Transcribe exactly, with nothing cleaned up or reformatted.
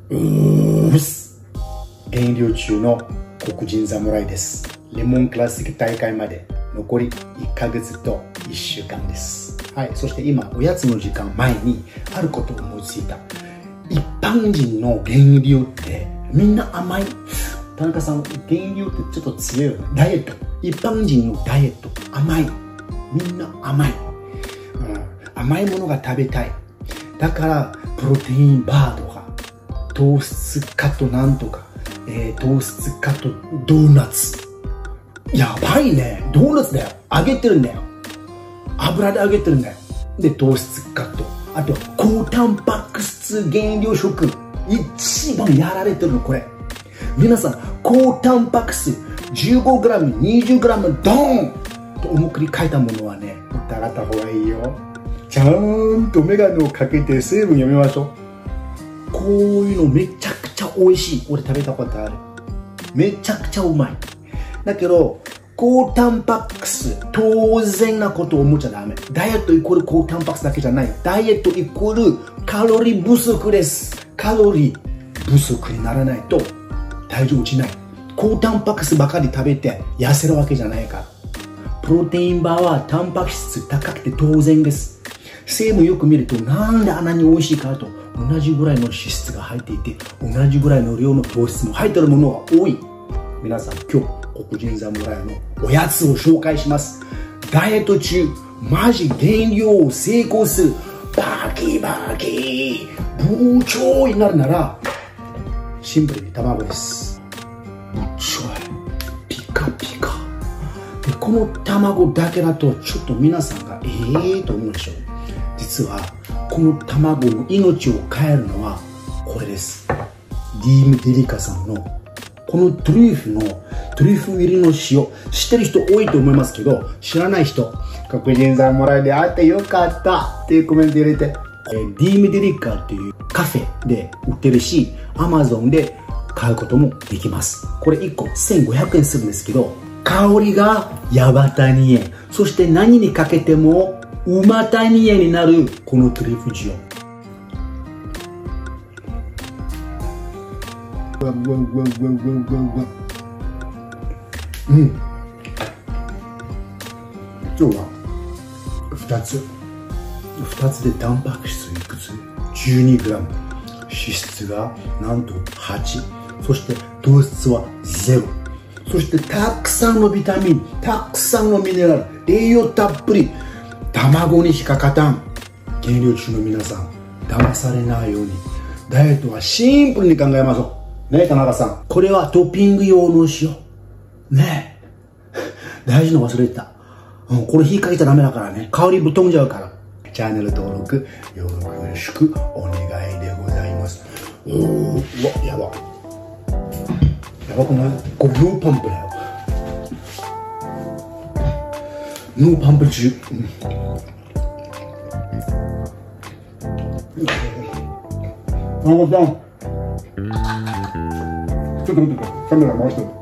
うーす減量中の黒人侍です。レモンクラシック大会まで残りいっかげつといっしゅうかんです。はい、そして今おやつの時間前にあることを思いついた。一般人の減量ってみんな甘い。田中さん、減量ってちょっと強いよね。ダイエット、一般人のダイエット甘い。みんな甘い、うん、甘いものが食べたい。だからプロテインバーとか糖質カットなんとか、えー、糖質カットドーナツ、やばいね。ドーナツだよ、揚げてるんだよ、油で揚げてるんだよ。で糖質カット、あと高タンパク質減量食、一番やられてるのこれ。皆さん、高タンパク質 じゅうごグラム にじゅうグラム ドーンと思いっきり書いたものはね、疑った方がいいよ。ちゃんとメガネをかけて成分読みましょう。こういうのめちゃくちゃ美味しい。俺食べたことある。めちゃくちゃうまい。だけど高タンパク質、当然なことを思っちゃダメ。ダイエットイコール高タンパク質だけじゃない。ダイエットイコールカロリー不足です。カロリー不足にならないと体重落ちない。高タンパク質ばかり食べて痩せるわけじゃないから。プロテインバーはタンパク質高くて当然です。成分よく見るとなんであんなに美味しいかと、同じぐらいの脂質が入っていて、同じぐらいの量の糖質も入っているものが多い。皆さん、今日黒人侍のおやつを紹介します。ダイエット中マジ減量を成功する、バキバキ部長になるならシンプルに卵です。ちょいピカピカで、この卵だけだとちょっと皆さんがええーと思うでしょう。実はこの卵の命を変えるのはこれです。ディーム・デリカさんのこのトリュフのトリュフ入りの塩、知ってる人多いと思いますけど、知らない人、黒人侍で会ってよかったっていうコメント入れて、ディーム・デリカっていうカフェで売ってるし、アマゾンで買うこともできます。これいっこせんごひゃくえんするんですけど、香りがヤバタニエン、そして何にかけてもウマタニエンになるこのトリュフ塩。うん、今日はふたつふたつでタンパク質いくつ ?じゅうにグラム、 脂質がなんとはち、そして糖質はゼロ、そしてたくさんのビタミン、たくさんのミネラル、栄養たっぷり。卵にしか勝たん。減量中の皆さん、騙されないようにダイエットはシンプルに考えましょうねえ田中さん。これはトッピング用の塩ねえ大事なの忘れてた、うん、これ火かけちゃダメだからね。香りぶっ飛んじゃうから。チャンネル登録よろしくお願いでございます。おー、うわ、やばやばくない？これノーパンプだよ。ノーパンプ中、うん、田中さん、ちょっと待ってください。カメラ回してる。